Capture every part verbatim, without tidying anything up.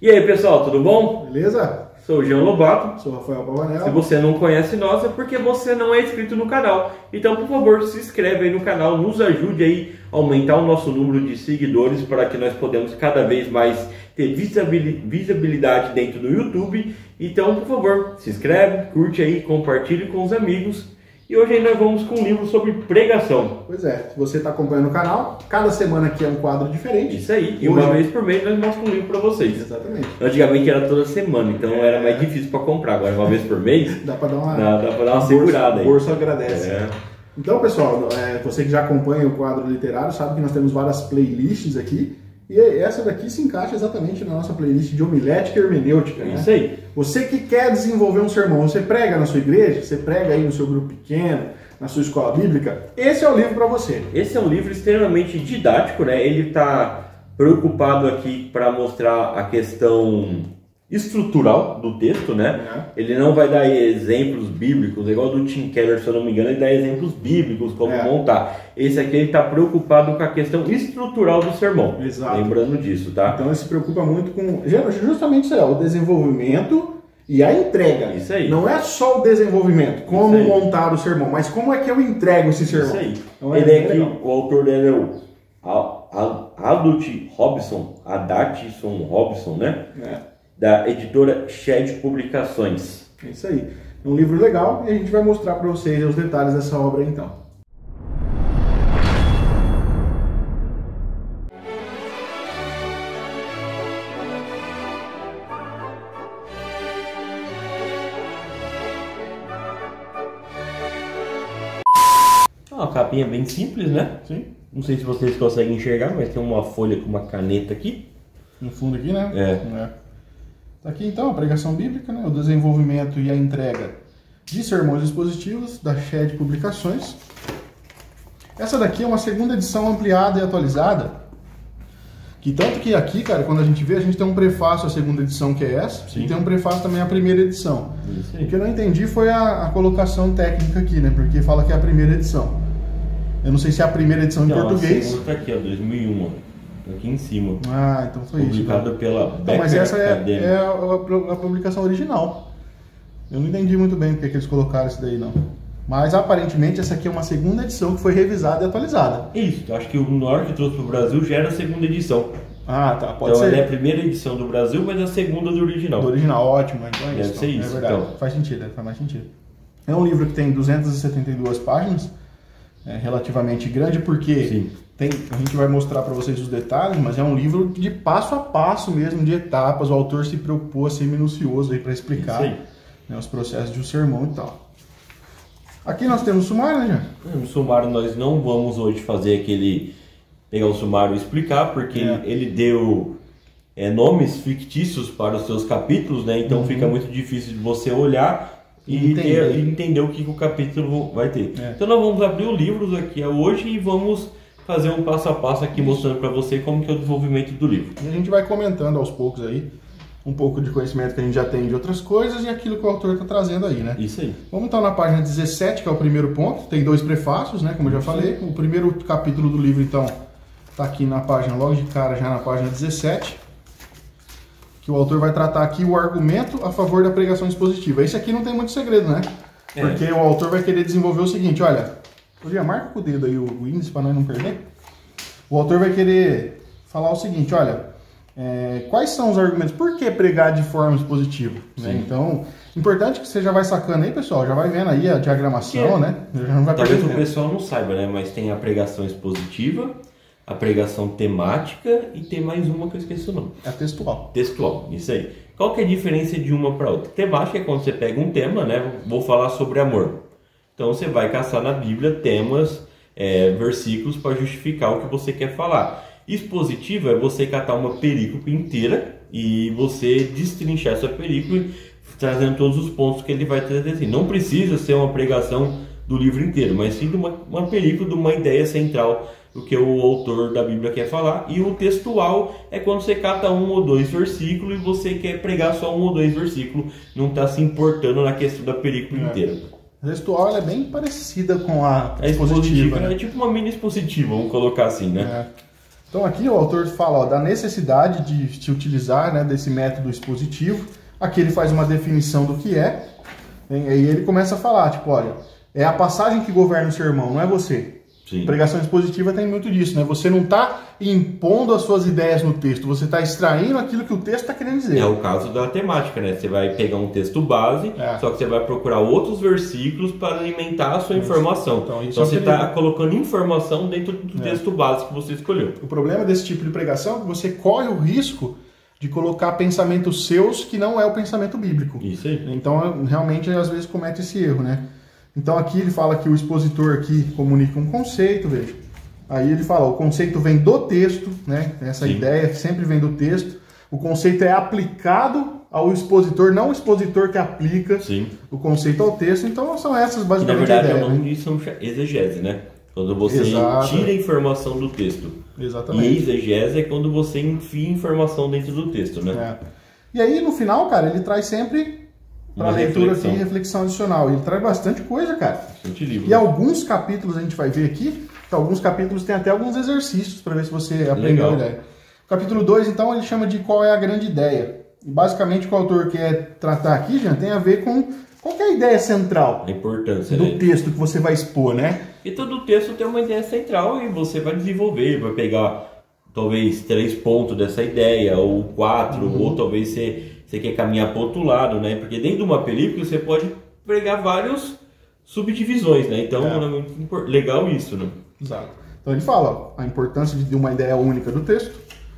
E aí pessoal, tudo bom? Beleza? Sou o Jean Lobato. Sou o Rafael Pavanel. Se você não conhece nós é porque você não é inscrito no canal. Então, por favor, se inscreve aí no canal, nos ajude aí a aumentar o nosso número de seguidores para que nós podemos cada vez mais ter visibilidade dentro do YouTube. Então, por favor, se inscreve, curte aí, compartilhe com os amigos. E hoje aí nós vamos com um livro sobre pregação. Pois é, se você está acompanhando o canal, cada semana aqui é um quadro diferente. Isso aí, e hoje... uma vez por mês nós mostramos um livro para vocês. Exatamente. Antigamente era toda semana, então é... era mais difícil para comprar. Agora uma vez por mês, dá para dar uma, dá, dá pra dar uma bolsa, segurada aí. O bolso agradece. É. Então, pessoal, é, você que já acompanha o quadro literário sabe que nós temos várias playlists aqui. E essa daqui se encaixa exatamente na nossa playlist de homilética e hermenêutica. Né? Isso aí. Você que quer desenvolver um sermão, você prega na sua igreja, você prega aí no seu grupo pequeno, na sua escola bíblica, esse é o livro para você. Esse é um livro extremamente didático, né? Ele está preocupado aqui para mostrar a questão estrutural do texto, né? É. Ele não vai dar exemplos bíblicos, igual do Tim Keller, se eu não me engano, ele dá exemplos bíblicos, como é. montar. Esse aqui ele está preocupado com a questão estrutural do sermão. Exato. Lembrando disso, tá? Então ele se preocupa muito com justamente isso aí, o desenvolvimento e a entrega. Isso aí. Não é só o desenvolvimento, como montar o sermão, mas como é que eu entrego esse sermão. Isso aí. Então, ele é aqui, legal. o autor dele é o Adult Robson, Adatson Robson, né? É. Da editora Shed Publicações. É isso aí. É um livro legal e a gente vai mostrar para vocês os detalhes dessa obra então. Uma capinha bem simples, né? Sim. Não sei se vocês conseguem enxergar, mas tem uma folha com uma caneta aqui. No fundo aqui, né? É. é. Tá aqui então a pregação bíblica, né? O desenvolvimento e a entrega de sermões expositivos da Shed Publicações. Essa daqui é uma segunda edição ampliada e atualizada. Que tanto que aqui, cara, quando a gente vê, a gente tem um prefácio à segunda edição, que é essa. Sim. E tem um prefácio também à primeira edição. Isso aí. O que eu não entendi foi a, a colocação técnica aqui, né? Porque fala que é a primeira edição. Eu não sei se é a primeira edição não, em português. A segunda tá aqui, ó, dois mil e um, ó. Aqui em cima. Ah, então foi publicado isso. Publicado pela Becker. Não, mas essa é, é a, a, a publicação original. Eu não entendi muito bem porque que eles colocaram isso daí, não. Mas aparentemente essa aqui é uma segunda edição que foi revisada e atualizada. Isso, eu acho que o Nor que trouxe para o Brasil já era a segunda edição. Ah, tá, pode então, ser. Então ela é a primeira edição do Brasil, mas a segunda do original. Do original, ótimo. Então é Deve isso. ser então. isso. É verdade, então. faz sentido, faz mais sentido. É um livro que tem duzentas e setenta e duas páginas, é relativamente grande, porque Sim. Tem, a gente vai mostrar para vocês os detalhes, mas é um livro de passo a passo mesmo, de etapas. O autor se preocupou a ser minucioso aí para explicar né, os processos de um sermão e tal. Aqui nós temos o sumário, né, Jean? No sumário nós não vamos hoje fazer aquele... pegar o sumário e explicar, porque é. ele deu é, nomes fictícios para os seus capítulos, né? Então uhum. fica muito difícil de você olhar e entender, ter, e entender o que o capítulo vai ter. É. Então nós vamos abrir o livro aqui hoje e vamos fazer um passo a passo aqui mostrando para você como que é o desenvolvimento do livro. E a gente vai comentando aos poucos aí um pouco de conhecimento que a gente já tem de outras coisas e aquilo que o autor está trazendo aí, né? Isso aí. Vamos então na página dezessete, que é o primeiro ponto. Tem dois prefácios, né? Como eu já Isso falei. Aí. O primeiro capítulo do livro, então, está aqui na página, logo de cara, já na página dezessete. Que o autor vai tratar aqui o argumento a favor da pregação expositiva. Esse aqui não tem muito segredo, né? É. Porque o autor vai querer desenvolver o seguinte, olha... Podia, marca com o dedo aí o índice para nós não perder. O autor vai querer falar o seguinte, olha, é, quais são os argumentos? Por que pregar de forma expositiva? Né? Então, importante que você já vai sacando aí, pessoal, já vai vendo aí a diagramação, é. né? Já não vai Talvez o tempo. pessoal não saiba, né? Mas tem a pregação expositiva, a pregação temática e tem mais uma que eu esqueci o nome. É a textual. Textual, isso aí. Qual que é a diferença de uma para outra? Temática é quando você pega um tema, né? Vou falar sobre amor. Então você vai caçar na Bíblia temas, é, versículos para justificar o que você quer falar. Expositiva é você catar uma perícope inteira e você destrinchar essa perícope, trazendo todos os pontos que ele vai trazer. Assim. Não precisa ser uma pregação do livro inteiro, mas sim de uma, uma perícope, de uma ideia central do que o autor da Bíblia quer falar. E o textual é quando você cata um ou dois versículos e você quer pregar só um ou dois versículos, não está se importando na questão da perícope é. inteira. A textual ela é bem parecida com a expositiva. É, né? É tipo uma mini expositiva, vamos colocar assim, né? É. Então aqui o autor fala ó, da necessidade de se utilizar, né, desse método expositivo. Aqui ele faz uma definição do que é, e aí ele começa a falar, tipo, olha, é a passagem que governa o sermão, não é você. Sim. Pregação expositiva tem muito disso, né? Você não está impondo as suas ideias no texto, você está extraindo aquilo que o texto está querendo dizer. É o caso da temática, né? Você vai pegar um texto base, é. só que você vai procurar outros versículos para alimentar a sua informação. Então, isso então é você perigo. está colocando informação dentro do é. texto base que você escolheu. O problema desse tipo de pregação é que você corre o risco de colocar pensamentos seus que não é o pensamento bíblico. Isso aí. Então, realmente, às vezes comete esse erro, né? Então aqui ele fala que o expositor aqui comunica um conceito, veja. Aí ele fala, o conceito vem do texto, né? Essa Sim. ideia sempre vem do texto. O conceito é aplicado ao expositor, não o expositor que aplica Sim. o conceito ao texto. Então são essas Que, basicamente na verdade, ideias, é o nome né? disso é exegese, né? Quando você Exato. tira a informação do texto. Exatamente. E exegese é quando você enfia informação dentro do texto, né? É. E aí no final, cara, ele traz sempre para leitura reflexão. aqui reflexão adicional. Ele traz bastante coisa, cara. Bastante livro. E alguns capítulos a gente vai ver aqui, que alguns capítulos tem até alguns exercícios para ver se você aprendeu Legal. a ideia. O capítulo dois, então, ele chama de qual é a grande ideia. E basicamente o que o autor quer tratar aqui, já tem a ver com qual que é a ideia central A importância, do né? texto que você vai expor, né? E todo texto tem uma ideia central e você vai desenvolver, vai pegar talvez três pontos dessa ideia, ou quatro, Uhum. ou talvez você, você quer caminhar para outro lado, né? Porque dentro de uma película você pode pregar várias subdivisões, né? Então É. é muito impor- legal isso, né? Exato. Então ele fala ó, a importância de uma ideia única do texto.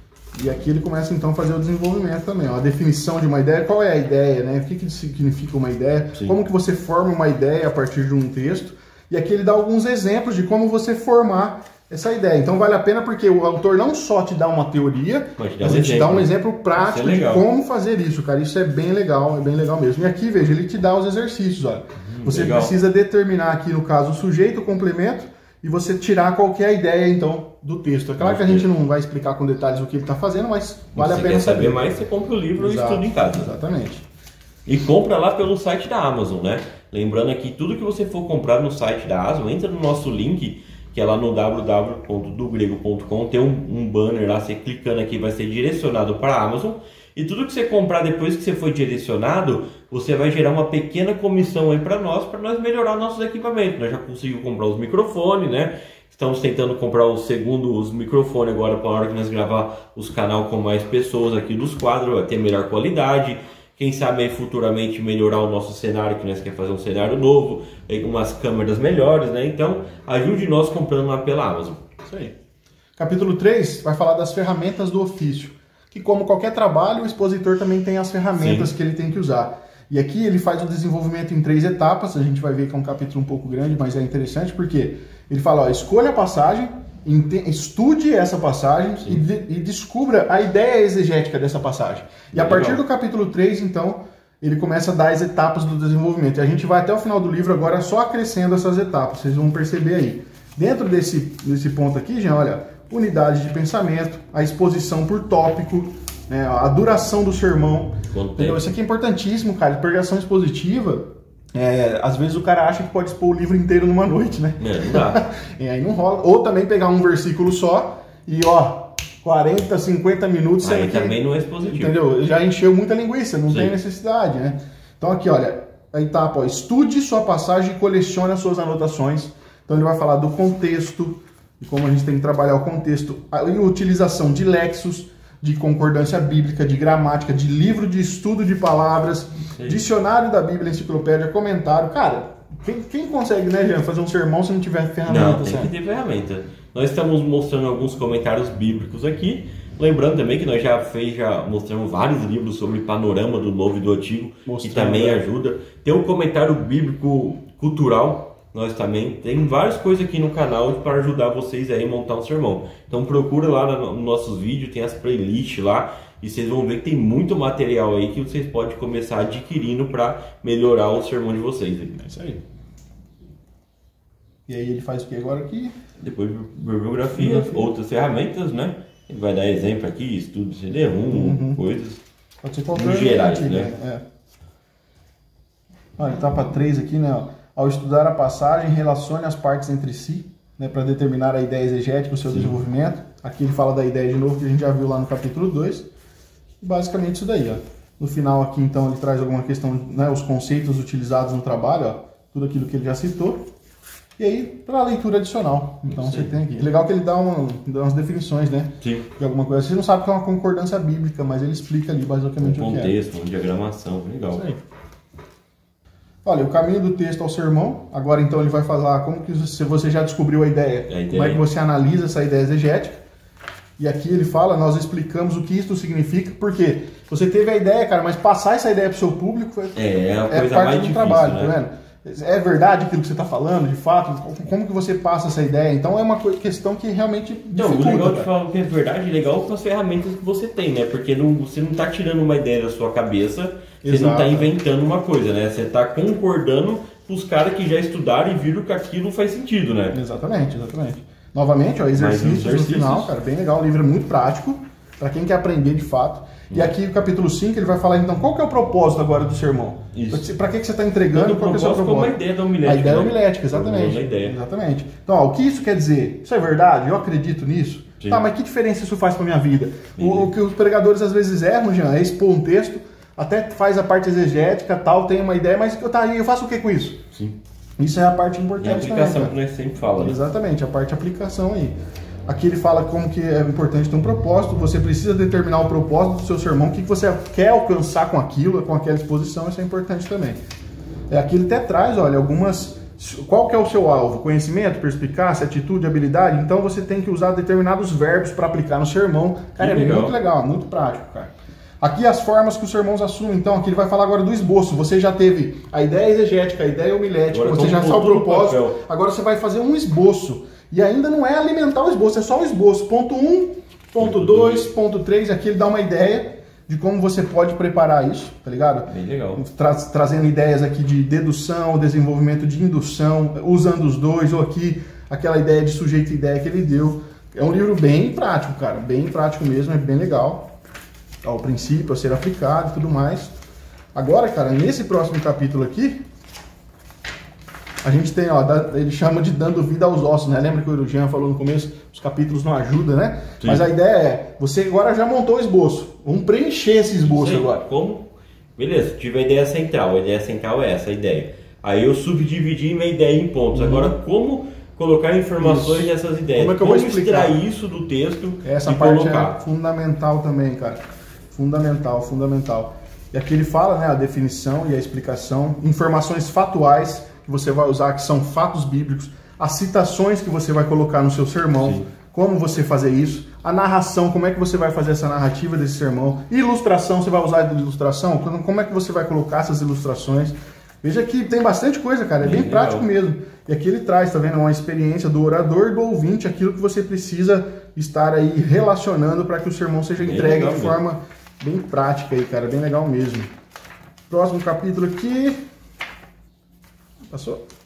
E aqui ele começa então a fazer o desenvolvimento também, ó, a definição de uma ideia, qual é a ideia, né? O que, que significa uma ideia, Sim. como que você forma uma ideia a partir de um texto. E aqui ele dá alguns exemplos de como você formar essa ideia. Então vale a pena porque o autor não só te dá uma teoria, Mas te dá mas um ele te exemplo. dá um exemplo prático Isso é de legal. como fazer isso, cara. Isso é bem legal, é bem legal mesmo. E aqui, veja, ele te dá os exercícios, olha. Você legal. precisa determinar aqui, no caso, o sujeito, o complemento, e você tirar qualquer ideia, então, do texto. É claro que a gente não vai explicar com detalhes o que ele está fazendo, mas vale Se a pena quer saber. saber mais, você compra o livro Exato, e estuda em casa. Exatamente. E compra lá pelo site da Amazon, né? Lembrando aqui, tudo que você for comprar no site da Amazon, entra no nosso link, que é lá no w w w ponto do grego ponto com, tem um, um banner lá, você clicando aqui vai ser direcionado para a Amazon. E tudo que você comprar depois que você for direcionado, você vai gerar uma pequena comissão aí para nós, para nós melhorar nossos equipamentos. Nós já conseguimos comprar os microfones, né? Estamos tentando comprar o segundo os microfones agora para a hora que nós gravar os canais com mais pessoas aqui dos quadros, vai ter melhor qualidade. Quem sabe aí futuramente melhorar o nosso cenário, que nós queremos fazer um cenário novo, aí com umas câmeras melhores, né? Então, ajude nós comprando lá pela Amazon. Isso aí. Capítulo três vai falar das ferramentas do ofício. Que como qualquer trabalho, o expositor também tem as ferramentas Sim. que ele tem que usar. E aqui ele faz o desenvolvimento em três etapas, a gente vai ver que é um capítulo um pouco grande, mas é interessante porque ele fala, ó, escolha a passagem, estude essa passagem e, de, e descubra a ideia exegética dessa passagem. E a Legal. partir do capítulo três, então, ele começa a dar as etapas do desenvolvimento. E a gente vai até o final do livro agora só acrescendo essas etapas, vocês vão perceber aí. Dentro desse, desse ponto aqui, já olha, unidade de pensamento, a exposição por tópico, né, a duração do sermão. Entendeu? Isso aqui é importantíssimo, cara. Pregação expositiva, é, às vezes o cara acha que pode expor o livro inteiro numa noite, né? É, não dá. E aí não rola. Ou também pegar um versículo só e, ó, quarenta, cinquenta minutos... Aí que, também não é expositivo. entendeu? Já encheu muita linguiça, não Sim. tem necessidade, né? Então aqui, olha, a etapa, ó, estude sua passagem e colecione as suas anotações. Então ele vai falar do contexto, de como a gente tem que trabalhar o contexto, a utilização de léxicos, de concordância bíblica, de gramática, de livro de estudo de palavras, Sim. dicionário da Bíblia, enciclopédia, comentário. Cara, quem, quem consegue, né, Jean, fazer um sermão se não tiver ferramenta? Não, tem certo? que ter ferramenta. Nós estamos mostrando alguns comentários bíblicos aqui. Lembrando também que nós já fez, já mostramos vários livros sobre panorama do Novo e do Antigo, Mostrando, que também né? ajuda. Tem um comentário bíblico cultural, nós também tem várias coisas aqui no canal para ajudar vocês aí a montar um sermão. Então procura lá nos nossos vídeos, tem as playlists lá e vocês vão ver que tem muito material aí que vocês podem começar adquirindo para melhorar o sermão de vocês. É isso aí. E aí ele faz o que agora aqui? Depois bibliografia, Bibliografia. outras ferramentas, né? Ele vai dar exemplo aqui, estudo C D um, Uhum. coisas. Pode ser qualquer No gerais, aqui, né? É. Olha, etapa três aqui, né? ó. Ao estudar a passagem, relacione as partes entre si, né, para determinar a ideia exegética, o seu Sim. desenvolvimento. Aqui ele fala da ideia de novo, que a gente já viu lá no capítulo dois. Basicamente isso daí, ó. No final aqui, então, ele traz alguma questão, né, os conceitos utilizados no trabalho, ó, tudo aquilo que ele já citou. E aí, para a leitura adicional. Então, Sim. você tem aqui. É legal que ele dá, uma, dá umas definições, né? Sim. De alguma coisa. Você não sabe que é uma concordância bíblica, mas ele explica ali basicamente um o que é. contexto, uma diagramação, legal. Isso aí. Olha, o caminho do texto ao sermão. Agora, então, ele vai falar como que você já descobriu a ideia, a ideia. Como é que você analisa essa ideia exegética. E aqui ele fala, nós explicamos o que isso significa, porque você teve a ideia, cara, mas passar essa ideia para o seu público foi, é, é, a coisa é parte mais do difícil, trabalho, né? tá vendo? É verdade aquilo que você está falando, de fato? Como que você passa essa ideia? Então é uma questão que realmente Não, o legal de falar que é verdade, legal com as ferramentas que você tem, né? Porque não, você não está tirando uma ideia da sua cabeça, você Exato. não está inventando uma coisa, né? Você está concordando com os caras que já estudaram e viram que aquilo faz sentido, né? Exatamente, exatamente. Novamente, ó, exercícios, exercícios no final, cara, bem legal, o livro é muito prático, para quem quer aprender de fato. E aqui no capítulo cinco ele vai falar, então, qual que é o propósito agora do sermão? Para que, que você está entregando? Qual que é o seu propósito? Como a ideia da homilética. A ideia né? homilética, exatamente. Ideia. Exatamente. Então, ó, o que isso quer dizer? Isso é verdade? Eu acredito nisso? Sim. Tá, mas que diferença isso faz para minha vida? O, o que os pregadores às vezes erram, Jean, é expor um texto, até faz a parte exegética, tal, tem uma ideia, mas tá, eu faço o que com isso? Sim. Isso é a parte importante. É a aplicação também, que nós sempre falamos. Né? Exatamente, a parte de aplicação aí. Aqui ele fala como que é importante ter um propósito, você precisa determinar o propósito do seu sermão, o que você quer alcançar com aquilo, com aquela exposição, isso é importante também. É, aqui ele até traz, olha, algumas... Qual que é o seu alvo? Conhecimento, perspicácia, atitude, habilidade? Então você tem que usar determinados verbos para aplicar no sermão. Cara, que é legal. muito legal, muito prático, cara. Aqui as formas que os sermões assumem, então, aqui ele vai falar agora do esboço. Você já teve a ideia exegética, a ideia homilética, agora você já sabe o propósito, agora você vai fazer um esboço. E ainda não é alimentar o esboço, é só o esboço. Ponto um, ponto dois, ponto três, aqui ele dá uma ideia de como você pode preparar isso, tá ligado? Bem legal. Tra trazendo ideias aqui de dedução, desenvolvimento de indução, usando os dois, ou aqui aquela ideia de sujeito e ideia que ele deu. É um livro bem prático, cara, bem prático mesmo, é bem legal. Ao princípio, a ser aplicado e tudo mais. Agora, cara, nesse próximo capítulo aqui, a gente tem, ó, ele chama de dando vida aos ossos, né? Lembra que o Jean falou no começo, os capítulos não ajudam, né? Sim. Mas a ideia é, você agora já montou o esboço, vamos preencher esse esboço Sim. agora. Como? Beleza, tive a ideia central, a ideia central é essa, a ideia. Aí eu subdividi minha ideia em pontos. Uhum. Agora, como colocar informações isso. nessas ideias? Como é que eu como vou explicar extrair isso do texto Essa e parte colocar? É fundamental também, cara. Fundamental, fundamental. E aqui ele fala, né, a definição e a explicação, informações fatuais que você vai usar, que são fatos bíblicos, as citações que você vai colocar no seu sermão, Sim. como você fazer isso, a narração, como é que você vai fazer essa narrativa desse sermão, ilustração, você vai usar de ilustração, como é que você vai colocar essas ilustrações. Veja que tem bastante coisa, cara, é bem, bem prático mesmo. E aqui ele traz, tá vendo, uma experiência do orador e do ouvinte, aquilo que você precisa estar aí relacionando para que o sermão seja bem entregue de forma mesmo. bem prática aí, cara, bem legal mesmo. Próximo capítulo aqui... Passou?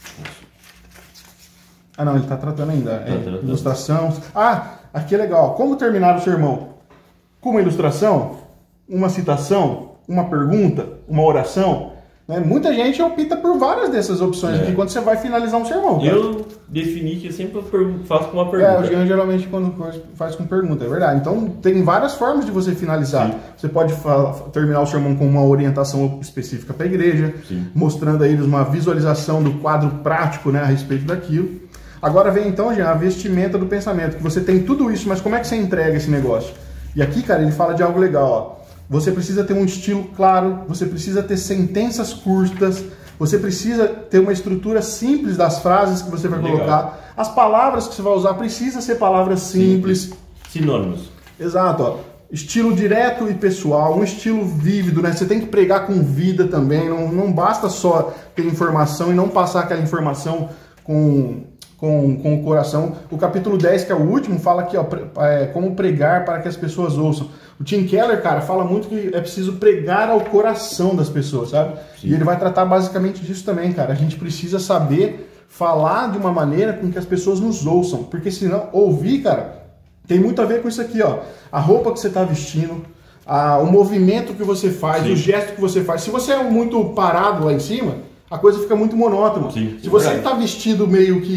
Ah, não, ele está tratando ainda. Tá, é, tratando. Ilustração. Ah, aqui é legal. Como terminar o sermão? Com uma ilustração, uma citação, uma pergunta, uma oração. Né? Muita gente opta por várias dessas opções é. aqui quando você vai finalizar um sermão. Cara. Eu defini que eu sempre faço com uma pergunta. É, o Jean geralmente quando faz com pergunta, é verdade. Então tem várias formas de você finalizar. Sim. Você pode terminar o sermão com uma orientação específica para a igreja, Sim. mostrando a eles uma visualização do quadro prático, né, a respeito daquilo. Agora vem então, Jean, a vestimenta do pensamento, que você tem tudo isso, mas como é que você entrega esse negócio? E aqui, cara, ele fala de algo legal, ó. Você precisa ter um estilo claro, você precisa ter sentenças curtas, você precisa ter uma estrutura simples das frases que você vai Legal. colocar. As palavras que você vai usar precisam ser palavras simples. simples. Sinônimos. Exato, ó. Estilo direto e pessoal, um estilo vívido, né? Você tem que pregar com vida também, não, não basta só ter informação e não passar aquela informação com... Com, com o coração. O capítulo dez, que é o último, fala aqui, ó, é, como pregar para que as pessoas ouçam. O Tim Keller, cara, fala muito que é preciso pregar ao coração das pessoas, sabe? Sim. E ele vai tratar basicamente disso também, cara. A gente precisa saber falar de uma maneira com que as pessoas nos ouçam, porque senão, ouvir, cara, tem muito a ver com isso aqui, ó. A roupa que você está vestindo, a, o movimento que você faz, Sim. o gesto que você faz. Se você é muito parado lá em cima, a coisa fica muito monótona. Sim, Se você está vestido meio que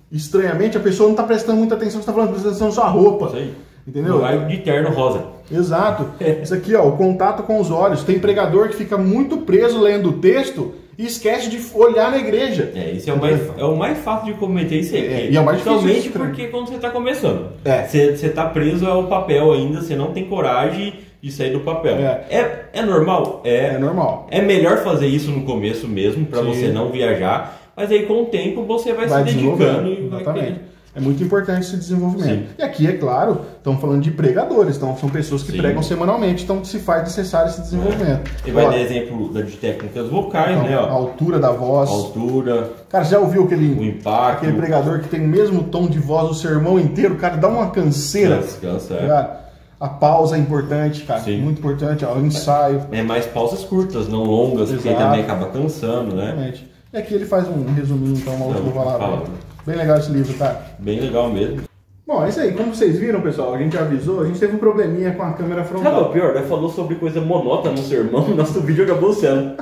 estranhamente a pessoa não está prestando muita atenção, você está falando, prestando atenção na sua roupa. Isso aí. Entendeu? Vai de terno rosa. Exato. Isso aqui, ó, o contato com os olhos. Tem pregador que fica muito preso lendo o texto e esquece de olhar na igreja. É, isso é o mais, é o mais fácil de cometer isso aí. É, e é o mais difícil. Principalmente porque quando você está começando. É. Você está preso ao papel ainda, você não tem coragem de sair do papel. É, é, é normal? É, é normal. É melhor fazer isso no começo mesmo, para você não viajar. Mas aí com o tempo você vai, vai se dedicando e vai exatamente. É muito importante esse desenvolvimento. Sim. E aqui, é claro, estamos falando de pregadores, então são pessoas que Sim. pregam semanalmente, então se faz necessário esse desenvolvimento. É. E vai dar exemplo de técnicas vocais, então, né? Ó. A altura da voz. A altura. Cara, você já ouviu aquele, o impacto. aquele pregador que tem o mesmo tom de voz o sermão inteiro? Cara, dá uma canseira. Cansa, é. Cara, a pausa é importante, cara. Sim. Muito importante, ó, o ensaio. É mais pausas curtas, não longas, Exato. Porque aí também acaba cansando, né? Exatamente. E aqui ele faz um resuminho, então, uma outra palavra. Bem legal esse livro, tá? Bem legal mesmo. Bom, é isso aí. Como vocês viram, pessoal, a gente avisou, a gente teve um probleminha com a câmera frontal. Sabe o pior? Ele falou sobre coisa monótona no sermão, nosso vídeo acabou sendo.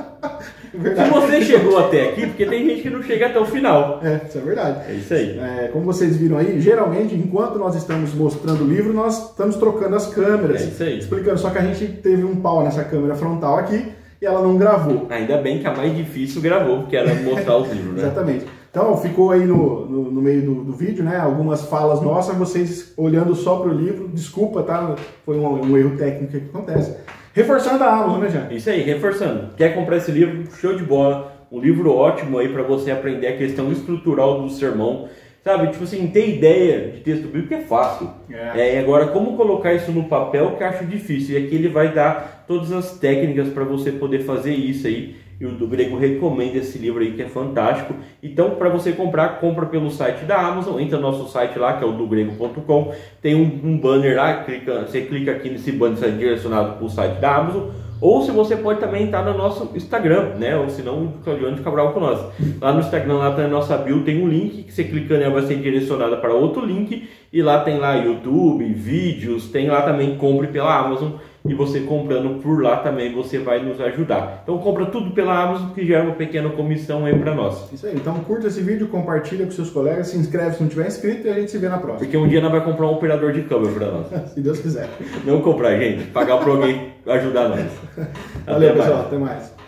Se você chegou até aqui, porque tem gente que não chega até o final. É, isso é verdade. É isso aí. É, como vocês viram aí, geralmente, enquanto nós estamos mostrando o livro, nós estamos trocando as câmeras. É isso aí. Explicando, só que a gente teve um pau nessa câmera frontal aqui e ela não gravou. Ainda bem que a mais difícil gravou, porque era mostrar os livros, né? Exatamente. Então ficou aí no, no, no meio do, do vídeo, né? Algumas falas nossas, vocês olhando só para o livro. Desculpa, tá? Foi um, um erro técnico que acontece. Reforçando a Amazon, né, Jean? Isso aí, reforçando. Quer comprar esse livro? Show de bola. Um livro ótimo aí para você aprender a questão estrutural do sermão. Sabe, tipo assim, ter ideia de texto bíblico é fácil. É. É, agora, como colocar isso no papel que eu acho difícil. E aqui ele vai dar todas as técnicas para você poder fazer isso aí. E o do Grego recomenda esse livro aí que é fantástico. Então, para você comprar, compra pelo site da Amazon. Entra no nosso site lá, que é o do grego ponto com. Tem um, um banner lá, clica, você clica aqui nesse banner, sai direcionado para o site da Amazon. Ou se você pode também estar no nosso Instagram, né? Ou se não, o Claudiano fica bravo com nós. Lá no Instagram, lá na nossa bio, tem um link que você clicando nela vai ser direcionada para outro link. E lá tem lá YouTube, vídeos, tem lá também compre pela Amazon. E você comprando por lá também você vai nos ajudar. Então compra tudo pela Amazon que gera uma pequena comissão aí para nós. Isso aí, então curta esse vídeo, compartilha com seus colegas, se inscreve se não tiver inscrito e a gente se vê na próxima. Porque um dia nós vamos comprar um operador de câmera para nós. Se Deus quiser. Não comprar, gente, pagar para alguém ajudar nós. Valeu, pessoal, até mais.